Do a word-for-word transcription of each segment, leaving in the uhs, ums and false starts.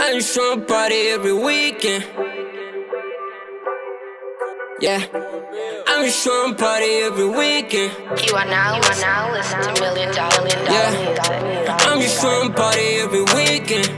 I just wanna party every weekend. Yeah, I'm just wanna party every weekend. You are now, you are now listening to Million Dollar, Million Dollar, Yeah, Million Dollar, Million Dollar. I'm just wanna party every weekend.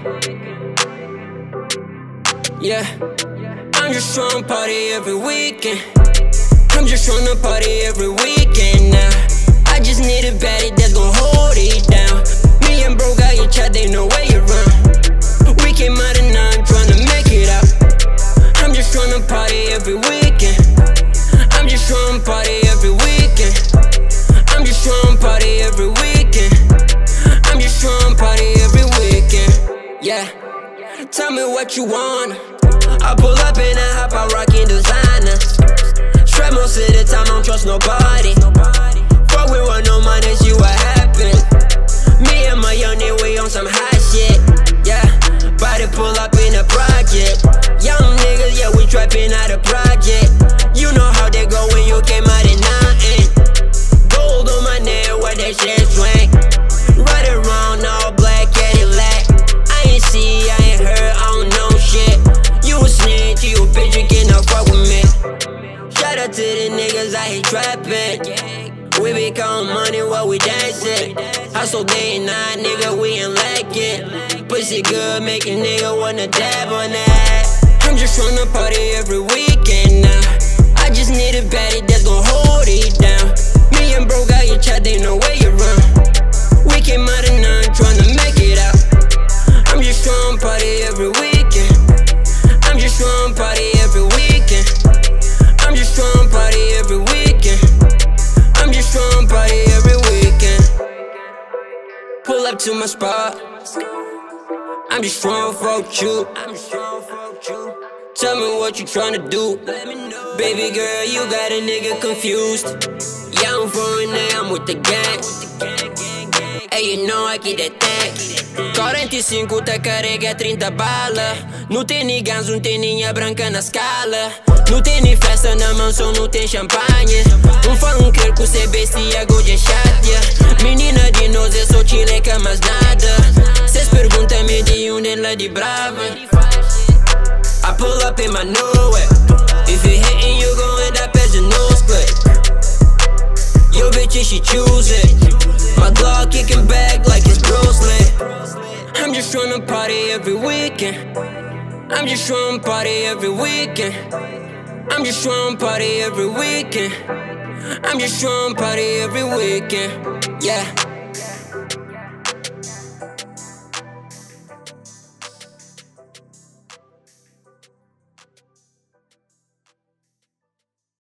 Yeah, I'm just wanna party every weekend. I'm just wanna party every weekend now. I just need a baddie that's gon' hold it down. Me and bro got your chat, they know where you run. We came out at nine tryna make it out. I'm just tryna party every weekend. I'm just tryna party every weekend. I'm just tryna party every weekend. I'm just tryna party every weekend. Yeah, tell me what you want. I pull up and I hop out rockin' designer. Strap most of the time, I don't trust nobody. Fuck with one, no money, see what happen. Me and my young nigga, we on some high shit. Yeah, body pull up in a project. Young niggas, yeah, we trapping out a project. You know how they go when you came out in nothing. Gold on my neck, what that shit swing. Right around, all black Cadillac. I ain't see, I ain't heard, I don't know shit. You a snitch, you a bitch, you cannot fuck with me. Shout out to the niggas out here trapping. We be counting money while we dancing. Hustle day and night, nigga, we ain't lacking. Pussy good, make a nigga wanna dab on that. I'm just tryna party every weekend now. I just need a baddie that's gon' hold it down. Me and bro got your chat, they know where you run. We came out at nine tryna make it out. I'm just tryna party every weekend. I'm just tryna party every weekend. I'm just tryna party every weekend. I'm just tryna party every weekend. Pull up to my spot. I'm just tryna fuck you. Tell me what you tryna do. Baby girl, you got a nigga confused. Yeah, I'm foreign there, I'm with the gang. Hey, you know I get that thing. quarenta e cinco tá carrega trinta bala. Não tem nem gás, não tem linha branca na escala. Não tem nem festa na mansão, não tem champanhe. Um funker com C B C, água de chateia. Menina de nós, eu sou chileca, mas nada. Cês perguntam-me de onde ela de brava. I pull up in my new way. If you hitting, you gon' end up as a nose clip. Yo bitch, she choose it. My Glock kicking back like it's Bruce Lee. I'm just tryna party every weekend. I'm just tryna party every weekend. I'm just tryna party every weekend. I'm just tryna party every weekend. Yeah.